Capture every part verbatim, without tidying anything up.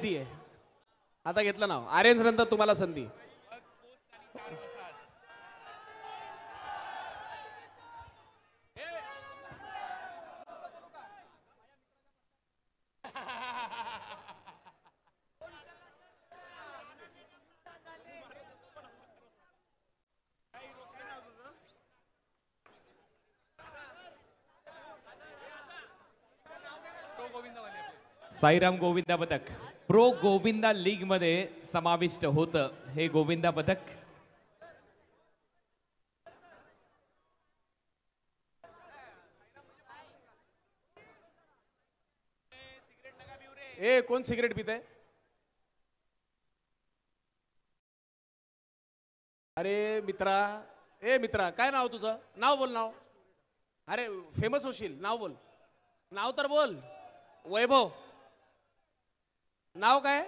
घ्यायची आहे. आता घेतलं नाव आर्यन्स नंतर तुम्हाला संधी. साईराम गोविंदा पथक प्रो गोविंदा लीग मध्ये समाविष्ट होतं हे गोविंदा पथक. ए कोण सिगरेट पिते? अरे मित्रा, ए मित्रा, काय नाव तुझं? नाव बोल नाव. अरे फेमस होशील, नाव बोल. नाव तर बोल. वैभव. नाव काय?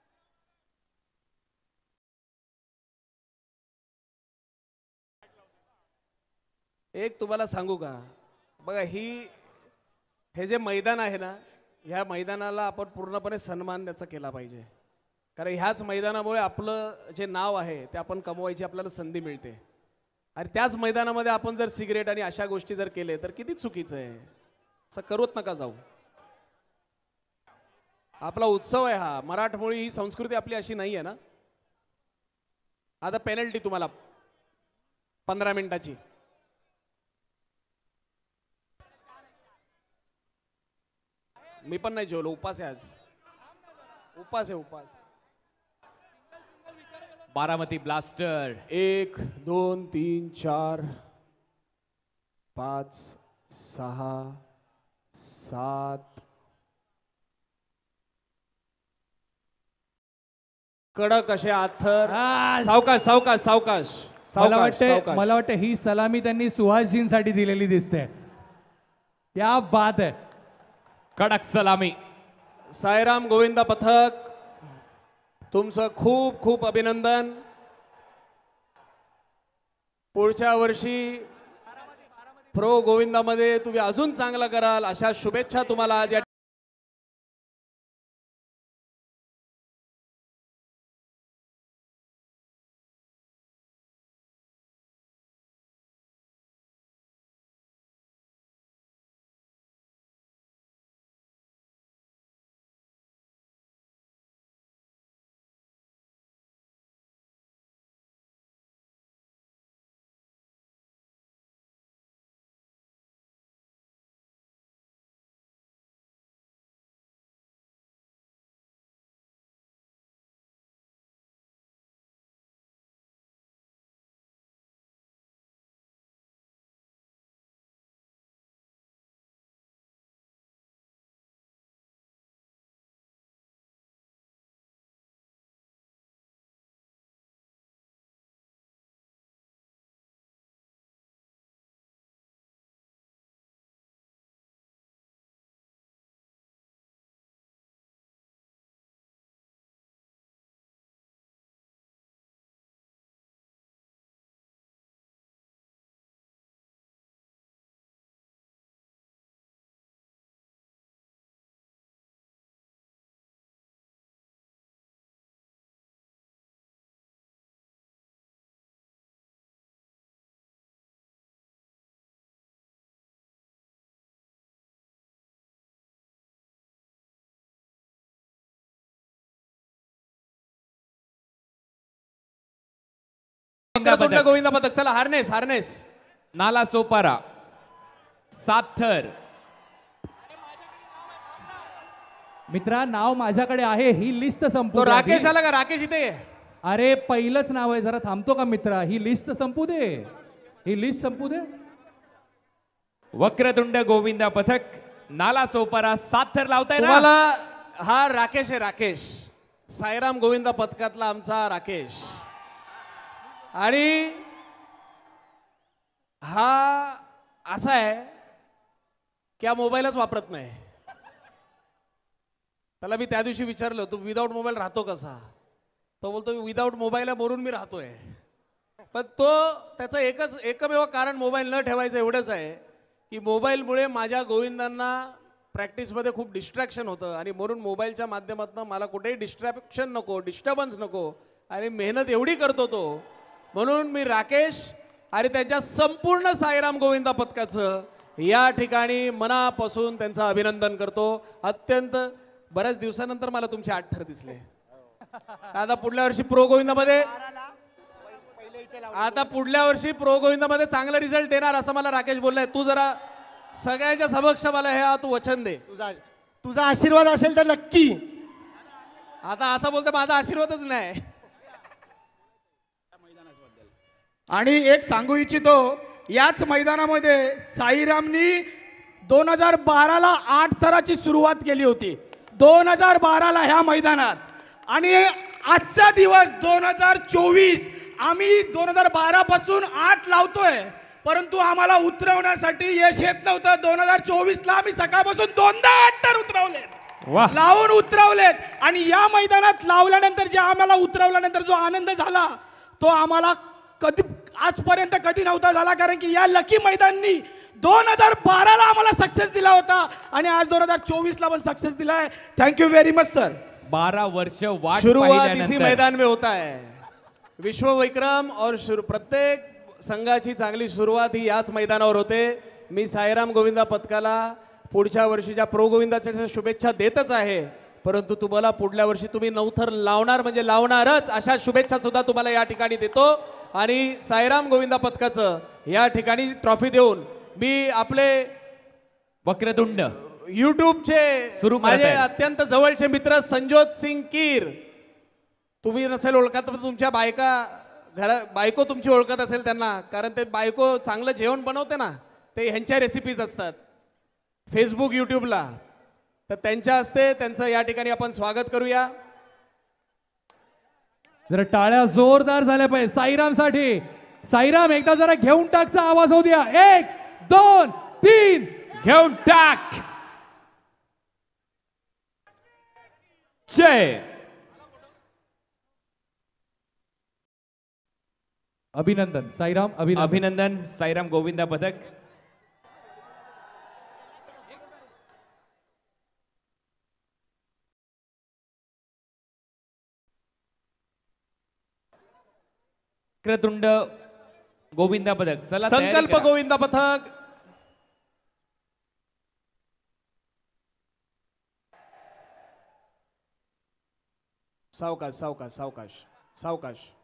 एक तुम्हाला सांगू का, बघा ही हे जे मैदान आहे ना, ह्या मैदानाला आपण पूर्णपणे सन्मान त्याचा केला पाहिजे. कारण ह्याच मैदानामुळे आपलं जे नाव आहे ते आपण कमवायची आपल्याला संधी मिळते. आणि त्याच मैदानामध्ये आपण जर सिगरेट आणि अशा गोष्टी जर केले तर किती चुकीचं आहे. असं करूच नका जाऊ. आपला उत्सव आहे हा. मराठमोळी ही संस्कृती आपली अशी नाही आहे ना. आता पेनल्टी तुम्हाला पंधरा मिनिटाची. मी पण नाही जेवलो, उपास आहे आज. उपास आहे उपास. बारामती ब्लास्टर एक दोन तीन चार पाच सहा सात कडक असे आथर. सावकाश सावकाश सावकाश मला वाटतं मला वाटतं ही सलामी त्यांनी सुहासजींसाठी दिलेली दिसते. क्या बात आहे. कडक सलामी. साईराम गोविंदा पथक तुमचं खूप खूप अभिनंदन. पुढच्या वर्षी प्रो गोविंदामध्ये तुम्ही अजून चांगलं कराल अशा शुभेच्छा तुम्हाला आज या गोविंदा पथक. चला हार्नेस हार्नेस. नाला सोपारा साथर. मित्रा नाव माझ्याकडे आहे. ही लिस्ट संपू तो द्या राकेश आधी. आला का? राकेश इथे ये. अरे पहिलंच नाव आहे. जरा थांबतो का मित्रा? ही लिस्ट संपू दे. ही लिस्ट संपू दे. वक्रतुंड गोविंदा पथक नाला सोपारा साथर लावताय ना. तुम्हाला हा राकेश आहे. राकेश साईराम गोविंदा पथकातला आमचा राकेश. आणि हा असा आहे की हा मोबाईलच वापरत नाही. त्याला मी त्या दिवशी विचारलं तू विदाऊट मोबाईल राहतो कसा? तो बोलतो विदाऊट मोबाईल म्हणून मी राहतोय. पण तो त्याचं एकच एकमेव कारण मोबाईल न ठेवायचं एवढंच आहे की मोबाईलमुळे माझ्या गोविंदांना प्रॅक्टिसमध्ये खूप डिस्ट्रॅक्शन होतं आणि म्हणून मोबाईलच्या माध्यमातून मला कुठेही डिस्ट्रॅक्शन नको, डिस्टर्बन्स नको आणि मेहनत एवढी करतो तो, म्हणून मी राकेश आणि त्यांच्या संपूर्ण साईराम गोविंदा पथकाचं या ठिकाणी मनापासून त्यांचं अभिनंदन करतो. अत्यंत बऱ्याच दिवसानंतर मला तुमचे आठ थर दिसले. आता पुढल्या वर्षी प्रो गोविंदामध्ये आता पुढल्या वर्षी प्रो गोविंदामध्ये चांगला रिझल्ट येणार असं मला राकेश बोललाय. तू जरा सगळ्यांच्या समक्ष मला हे तू वचन दे. तुझा तुझा आशीर्वाद असेल तर नक्की. आता असं बोलतो माझा आशीर्वादच नाही. आणि एक सांगू इच्छितो, याच मैदानामध्ये साईरामनी दोन हजार बाराला आठ थराची सुरुवात केली होती. दोन हजार बाराला ह्या मैदानात, आणि आजचा दिवस दोन हजार चोवीस आम्ही दोन हजार बारा पासून आठ लावतोय, परंतु आम्हाला उतरवण्यासाठी यश येत नव्हतं. दोन हजार चोवीस ला आम्ही सकाळपासून दोनदा आठ थर उतरवलेत, लावून उतरवलेत. आणि या मैदानात लावल्यानंतर जे आम्हाला उतरवल्यानंतर जो आनंद झाला तो आम्हाला कधी आजपर्यंत कधी नव्हता झाला. कारण की या लकी मैदाननी दोन हजार बाराला आम्हाला सक्सेस दिला होता आणि आज दोन हजार चोवीस ला पण सक्सेस दिलाय. Thank you very much sir. बारह वर्ष वाट शुरुआत इसी पाहिल्यानंतर मैदान में होता है. विश्व विक्रम और शुरू प्रत्येक संघाची चांगली सुरुवात ही याच मैदानावर होते. मी साईराम गोविंदा पथकाला पुढच्या वर्षीच्या प्रो गोविंदाच्या शुभेच्छा देतच आहे, परंतु तुम्हाला पुढल्या वर्षी तुम्ही नवथर लावणार म्हणजे लावणारच अशा शुभेच्छा सुद्धा तुम्हाला या ठिकाणी देतो. आणि साईराम गोविंदा पथकाचं या ठिकाणी ट्रॉफी देऊन मी आपले वक्रतुंड युट्यूबचे सुरू करत माझे आहेत. अत्यंत जवळचे मित्र संजोत सिंग कीर, तुम्ही नसेल ओळखत तर तुमच्या बायका घरा बायको तुमची ओळखत असेल त्यांना, कारण ते बायको चांगलं जेवण बनवते ना, ते ह्यांच्या रेसिपीज असतात फेसबुक यूट्यूबला. तर त्यांच्या हस्ते त्यांचं या ठिकाणी आपण स्वागत करूया. जरा टाळ्या जोरदार झाल्या पाहिजे साईराम साठी. साईराम एकदा जरा घेऊन टाकचा आवाज होऊ द्या. एक दोन तीन घेऊन टाक. जय. अभिनंदन साईराम. अभिनंदन. अभिनंदन साईराम गोविंदा पथक. वक्रतुंड गोविंदा पथक. चला तयारी संकल्प करा. गोविंदा पथक. सावकाश सावकाश सावकाश सावकाश